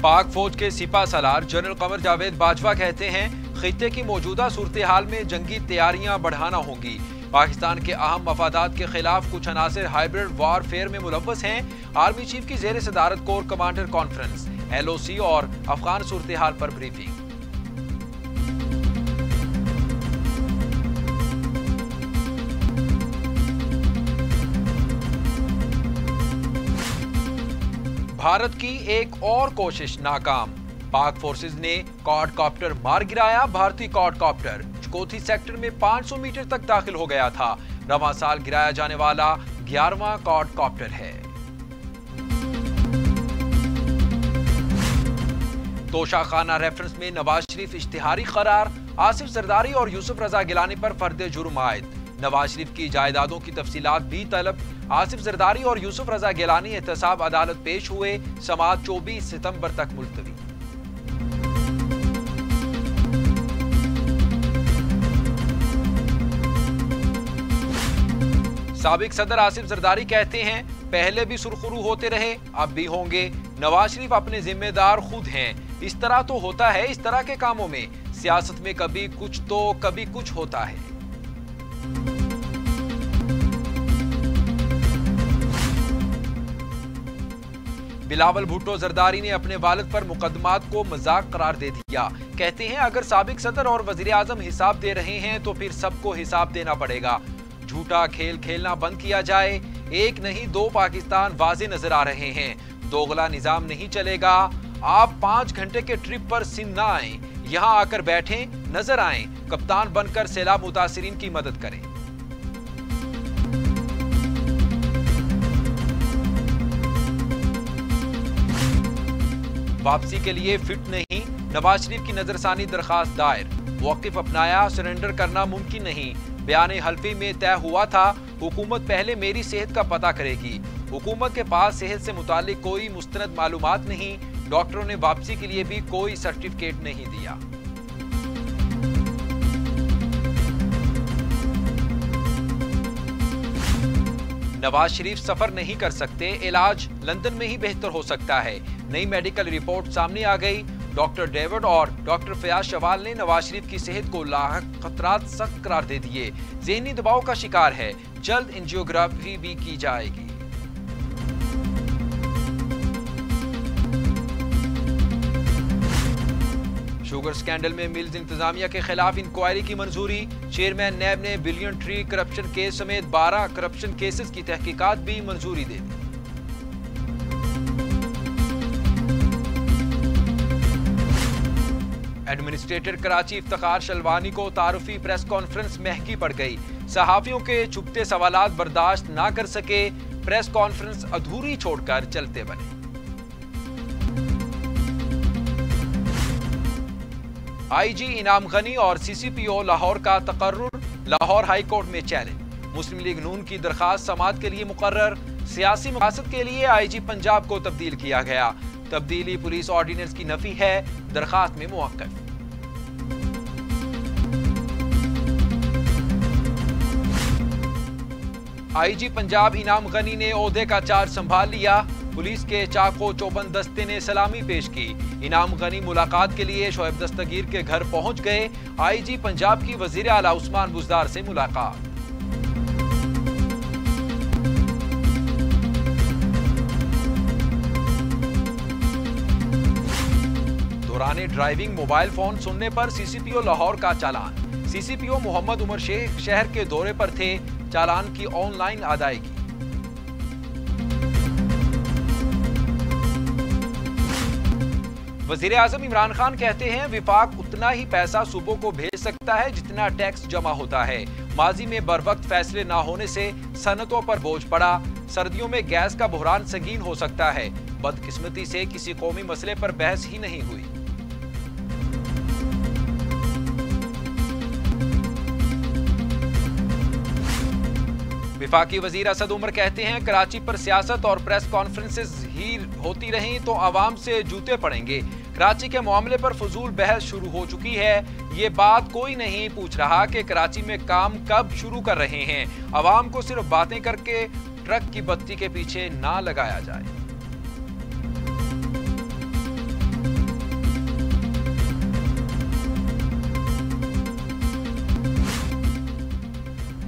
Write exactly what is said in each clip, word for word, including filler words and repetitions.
पाक फौज के सिपा सलार जनरल कमर जावेद बाजवा कहते हैं, खित्ते की मौजूदा सूरत हाल में जंगी तैयारियां बढ़ाना होंगी। पाकिस्तान के अहम मफादात के खिलाफ कुछ अनासिर हाइब्रिड वारफेयर में मुलव्वस हैं। आर्मी चीफ की जेर सदारत corps commander conference, L O C और अफगान सूरत हाल पर ब्रीफिंग। भारत की एक और कोशिश नाकाम। पाक फोर्सेज ने क्वाडकॉप्टर मार गिराया। भारतीय क्वाडकॉप्टर चकोथी सेक्टर में पाँच सौ मीटर तक दाखिल हो गया था। रवां साल गिराया जाने वाला ग्यारहवां क्वाडकॉप्टर है। तोशा खाना रेफरेंस में नवाज शरीफ इश्तिहारी करार। आसिफ जरदारी और यूसुफ रजा गिलानी पर फर्द जुर्म आयद। नवाज शरीफ की जायदादों की तफसीलात भी तलब। आसिफ जरदारी और यूसुफ रजा गिलानी एहतसाब अदालत पेश हुए। समाअत चौबीस सितंबर तक मुलतवी। साबिक सदर आसिफ जरदारी कहते हैं, पहले भी सुरखरू होते रहे, अब भी होंगे। नवाज शरीफ अपने जिम्मेदार खुद हैं। इस तरह तो होता है इस तरह के कामों में। सियासत में कभी कुछ तो कभी कुछ होता है। बिलावल भुट्टो जरदारी ने अपने वालिद पर मुकदमात को मजाक करार दे दिया। कहते हैं, अगर साबिक सदर और वजीर आजम हिसाब दे रहे हैं तो फिर सबको हिसाब देना पड़ेगा। झूठा खेल खेलना बंद किया जाए। एक नहीं दो पाकिस्तान वाजे नजर आ रहे हैं। दोगला निजाम नहीं चलेगा। आप पांच घंटे के ट्रिप पर सिंध ना आए, यहां आकर बैठें, नजर आए, कप्तान बनकर सैलाब मुतासिरीन की मदद करें। वापसी के लिए फिट नहीं, नवाज शरीफ की नजरसानी दरखास्त दायर। मौक़िफ़ अपनाया, सरेंडर करना मुमकिन नहीं। बयान हल्फी में तय हुआ था, हुकूमत पहले मेरी सेहत का पता करेगी। हुकूमत के पास सेहत से मुतालिक कोई मुस्तनद मालूमात नहीं। डॉक्टरों ने वापसी के लिए भी कोई सर्टिफिकेट नहीं दिया। नवाज शरीफ सफर नहीं कर सकते, इलाज लंदन में ही बेहतर हो सकता है। नई मेडिकल रिपोर्ट सामने आ गई। डॉक्टर डेविड और डॉक्टर फयाज शवाल ने नवाज शरीफ की सेहत को लाहक खतरात सख्त करार दे दिए। ज़हनी दबाव का शिकार है, जल्द एंजियोग्राफी भी की जाएगी। शुगर स्कैंडल में मिल्स इंतजामिया के खिलाफ इंक्वायरी की मंजूरी। चेयरमैन नैब ने बिलियन ट्री करप्शन केस समेत बारह करप्शन केसेस की तहकीकात भी मंजूरी दे दी। एडमिनिस्ट्रेटर कराची इफ्तिखार शलवानी को तारुफी प्रेस कॉन्फ्रेंस महंगी पड़ गई। सहाफियों के चुपते सवालात बर्दाश्त ना कर सके, प्रेस कॉन्फ्रेंस अधूरी छोड़कर चलते बने। आईजी इनाम गनी और सीसीपीओ लाहौर का तकर्रुर। लाहौर हाई कोर्ट में चैलेंज। मुस्लिम लीग नून की दरखास्त समाअत के लिए मुकर्रर। सियासी मकासद के लिए आईजी पंजाब को तब्दील किया गया। तब्दीली पुलिस ऑर्डिनेंस की नफी है, दरखास्त में मुवक्कफ। आईजी पंजाब इनाम गनी ने ओहदे का चार्ज संभाल लिया। पुलिस के चाको चौबंद दस्ते ने सलामी पेश की। इनाम गनी मुलाकात के लिए शोएब दस्तगीर के घर पहुंच गए। आईजी पंजाब की वजीर आला उस्मान बुजदार से मुलाकात। दौरान ड्राइविंग मोबाइल फोन सुनने पर सीसीपीओ लाहौर का चालान। सीसीपीओ मोहम्मद उमर शेख शहर के दौरे पर थे। चालान की ऑनलाइन अदायगी। वजीर आजम इमरान खान कहते हैं, विफाक उतना ही पैसा सूबों को भेज सकता है जितना टैक्स जमा होता है। माजी में बरवक्त फैसले ना होने से सनतों पर बोझ पड़ा। सर्दियों में गैस का बहरान संगीन हो सकता है। बदकिस्मती से किसी कौमी मसले पर बहस ही नहीं हुई। विफाकी वजीर असद उमर कहते हैं, कराची पर सियासत और प्रेस कॉन्फ्रेंसेस ही होती रहीं तो आवाम से जूते पड़ेंगे। कराची के मामले पर फजूल बहस शुरू हो चुकी है। ये बात कोई नहीं पूछ रहा कि कराची में काम कब शुरू कर रहे हैं। आवाम को सिर्फ बातें करके ट्रक की बत्ती के पीछे ना लगाया जाए।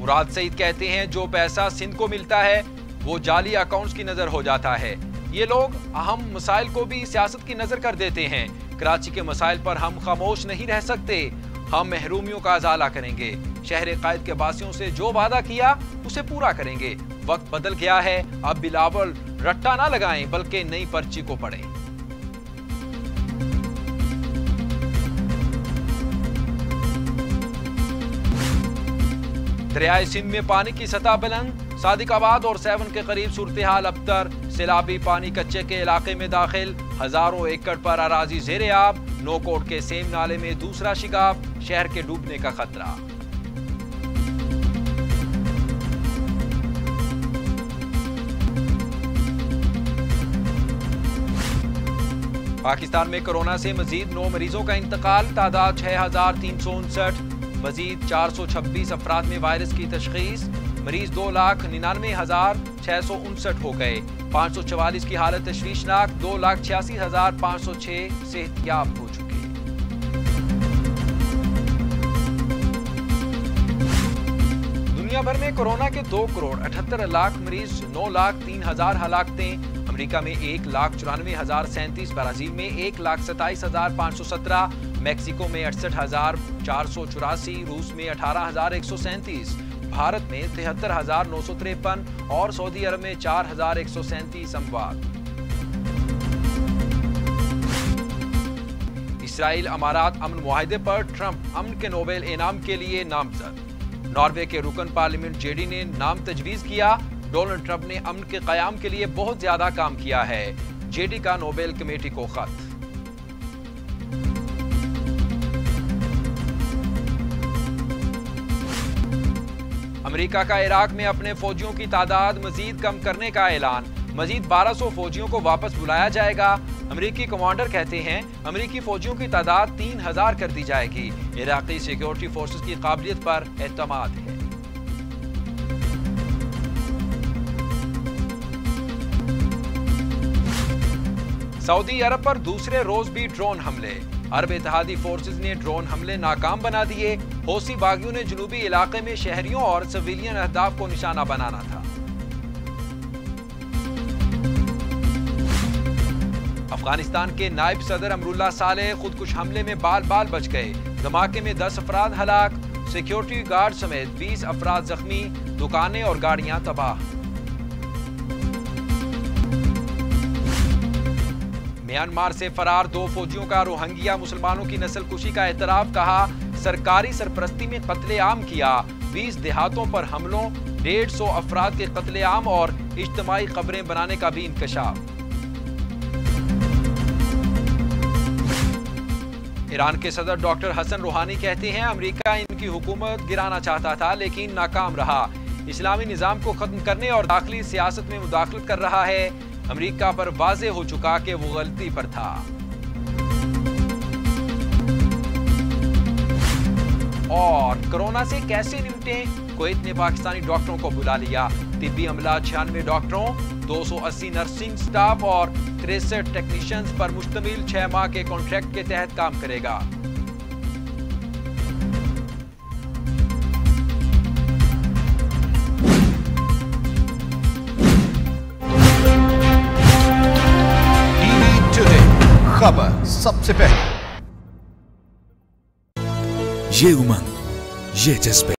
मुराद सईद कहते हैं जो पैसा सिंध को मिलता है वो जाली अकाउंट्स की नजर हो जाता है। ये लोग अहम मसाइल को भी सियासत की नजर कर देते हैं। कराची के मसाइल पर हम खामोश नहीं रह सकते, हम महरूमियों का अजाला करेंगे। शहर कायद के वासियों से जो वादा किया उसे पूरा करेंगे। वक्त बदल गया है, अब बिलावल रट्टा ना लगाएं बल्कि नई पर्ची को पढ़ें। दरियाए सिंध में पानी की सतह बुलंद, सादिकाबाद और सेवन के करीब सूरत हाल अबतर। सैलाबी पानी कच्चे के इलाके में दाखिल, हजारों एकड़ पर अराजी जेरे आब। नोकोट के सेम नाले में दूसरा शिकाफ, शहर के डूबने का खतरा। पाकिस्तान में कोरोना से मजीद नौ मरीजों का इंतकाल, तादाद छह हजार तीन सौ उनसठ। मजीद चार सौ छब्बीस अफराद में वायरस की तशखीस, मरीज दो लाख निन्यानवे हजार छह सौ उनसठ हो गए। पाँच सौ चवालीस की हालत तशवीशनाक, दो लाख छियासी हजार पाँच सौ छह सेहतयाब हो चुके। दुनिया भर में कोरोना के दो करोड़ अठहत्तर लाख मरीज, नौ लाख तीन हजार हलाकतें। अमेरिका में एक लाख चौरानवे हजार सैंतीस, ब्राजील में एक लाख सत्ताईस हजार पाँच सौ सत्रह, मैक्सिको में अड़सठ हजार चार सौ चौरासी, रूस में अठारह हजार एक सौ सैंतीस, भारत में तिहत्तर हजार नौ सौ तिरपन और सऊदी अरब में चार हजार एक सौ सैंतीस अमवात। इसराइल अमारात अमन मुआहिदे पर ट्रंप अमन के नोबेल इनाम के लिए नामजद। नॉर्वे के रुकन पार्लियामेंट जेडी ने नाम तजवीज किया। डोनाल्ड ट्रंप ने अमन के कयाम के लिए बहुत ज्यादा काम किया है, जेडी का नोबेल कमेटी को खत। अमेरिका का इराक में अपने फौजियों की तादाद मजीद कम करने का ऐलान, मजीद बारह सौ फौजियों को वापस बुलाया जाएगा। अमेरिकी कमांडर कहते हैं अमेरिकी फौजियों की तादाद तीन हजार कर दी जाएगी। इराकी सिक्योरिटी फोर्सेस की काबिलियत पर एतमाद है। सऊदी अरब पर दूसरे रोज भी ड्रोन हमले, अरब इत्तेहादी फोर्सेस ने ड्रोन हमले नाकाम बना दिए। हौसी बागियों ने जनूबी इलाके में शहरियों और सिविलियन अहदाफ को निशाना बनाना था। अफगानिस्तान के नायब सदर अमरुल्लाह सालेह खुदकुश हमले में बाल बाल बच गए। धमाके में दस अफराद हलाक, सिक्योरिटी गार्ड समेत बीस अफराद जख्मी, दुकानें और गाड़ियां तबाह। म्यांमार से फरार दो फौजियों का रोहिंग्या मुसलमानों की नस्लकुशी का एतराफ, कहा सरकारी सरपरस्ती में कत्लेआम किया। बीस देहातों पर हमलों, डेढ़ सौ अफराद के कत्लेआम और इज्तिमाई कब्रें बनाने का भी इंकशाफ। ईरान के सदर डॉक्टर हसन रूहानी कहते हैं अमेरिका इनकी हुकूमत गिराना चाहता था लेकिन नाकाम रहा। इस्लामी निजाम को खत्म करने और दाखिली सियासत में मुदाखलत कर रहा है। अमेरिका पर वाज़ेह हो चुका कि वो गलती पर था। और कोरोना से कैसे निपटें, कुवैत ने पाकिस्तानी डॉक्टरों को बुला लिया। तिब्बी अमला छियानवे डॉक्टरों, दो सौ अस्सी नर्सिंग स्टाफ और तिरसठ टेक्नीशियंस पर मुश्तमिल छह माह के कॉन्ट्रैक्ट के तहत काम करेगा। खबर सबसे पहले, ये उमंग, ये जज्बे।